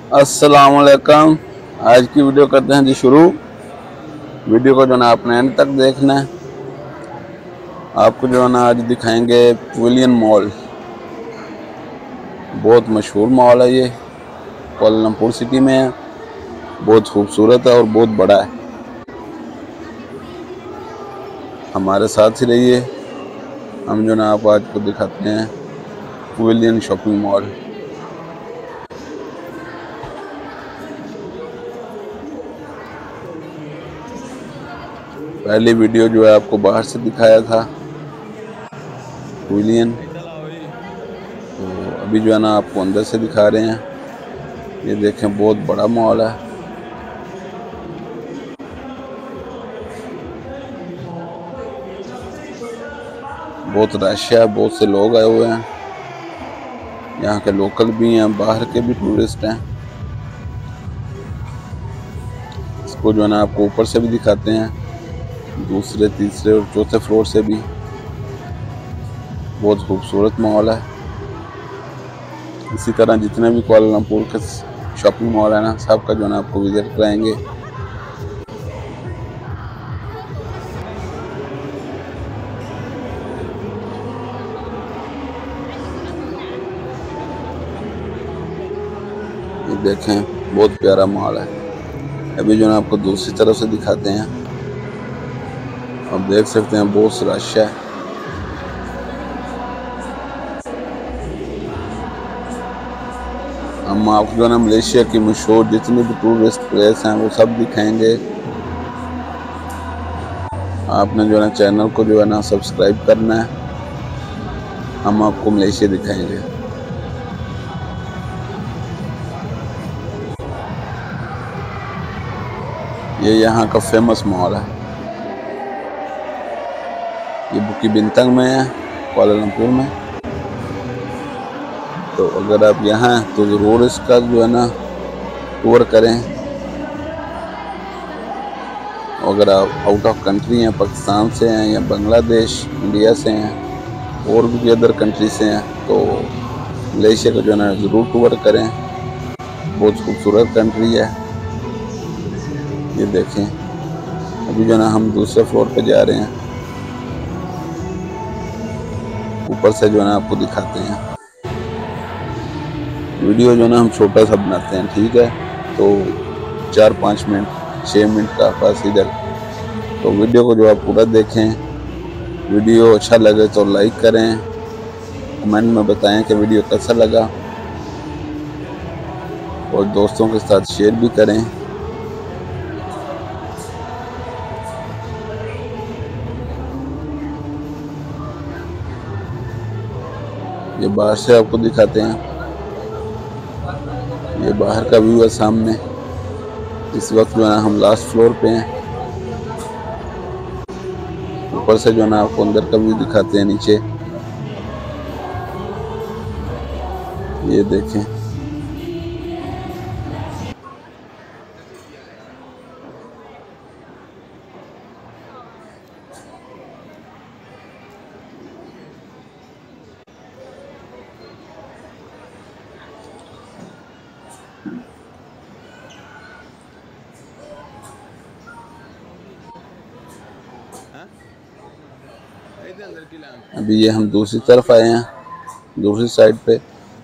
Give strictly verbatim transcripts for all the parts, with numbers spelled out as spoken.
अस्सलाम वालेकुम। आज की वीडियो करते हैं जी शुरू। वीडियो को जो है ना आपने एंड तक देखना है। आपको जो है ना आज दिखाएंगे पवेलियन मॉल। बहुत मशहूर मॉल है, ये कोलमपुर सिटी में है। बहुत खूबसूरत है और बहुत बड़ा है। हमारे साथ ही रहिए, हम जो ना आप आज को दिखाते हैं पवेलियन शॉपिंग मॉल। पहली वीडियो जो है आपको बाहर से दिखाया था पवेलियन, तो अभी जो है ना आपको अंदर से दिखा रहे हैं। ये देखें, बहुत बड़ा मॉल है। बहुत रश है, बहुत से लोग आए हुए हैं। यहाँ के लोकल भी हैं, बाहर के भी टूरिस्ट हैं। इसको जो है ना आपको ऊपर से भी दिखाते हैं, दूसरे तीसरे और चौथे फ्लोर से भी। बहुत खूबसूरत मॉल है। इसी तरह जितने भी कोलमपुर के शॉपिंग मॉल है ना, सब का जो है ना आपको विजिट कराएंगे। ये देखें, बहुत प्यारा मॉल है। अभी जो है आपको दूसरी तरफ से दिखाते हैं। आप देख सकते हैं बहुत रश है। हम आपको जो है ना मलेशिया की मशहूर जितनी भी टूरिस्ट प्लेस हैं वो सब दिखाएंगे। आपने जो है ना चैनल को जो है ना सब्सक्राइब करना है। हम आपको मलेशिया दिखाएंगे। ये यहाँ का फेमस मॉल है। ये बुकी बिंतंग में है, कुआलालंपुर में। तो अगर आप यहाँ हैं तो ज़रूर इसका जो है ना टूर करें। अगर आप आउट ऑफ कंट्री हैं, पाकिस्तान से हैं या बांग्लादेश, इंडिया से हैं और भी अदर कंट्री से हैं, तो मलेशिया का जो है ना ज़रूर टूर करें। बहुत खूबसूरत कंट्री है। ये देखें, अभी जो है ना हम दूसरे फ्लोर पे जा रहे हैं। ऊपर से जो है ना आपको दिखाते हैं। वीडियो जो है ना हम छोटा सा बनाते हैं, ठीक है। तो चार पाँच मिनट छः मिनट का पास इधर। तो वीडियो को जो आप पूरा देखें। वीडियो अच्छा लगे तो लाइक करें, कमेंट में बताएं कि वीडियो कैसा लगा, और दोस्तों के साथ शेयर भी करें। ये बाहर से आपको दिखाते हैं। ये बाहर का व्यू है सामने। इस वक्त जो है ना हम लास्ट फ्लोर पे हैं। ऊपर से जो है ना आपको अंदर का व्यू दिखाते हैं नीचे। ये देखें, अभी ये हम दूसरी तरफ आए हैं, दूसरी साइड पे।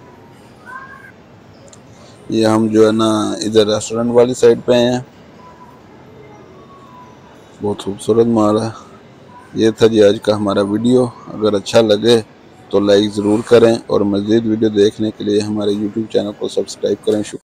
ये हम जो है ना इधर रेस्टोरेंट वाली साइड पे हैं। बहुत खूबसूरत मॉल है। ये था जी आज का हमारा वीडियो। अगर अच्छा लगे तो लाइक ज़रूर करें, और मज़ीद वीडियो देखने के लिए हमारे यूट्यूब चैनल को सब्सक्राइब करें। शुक्रिया।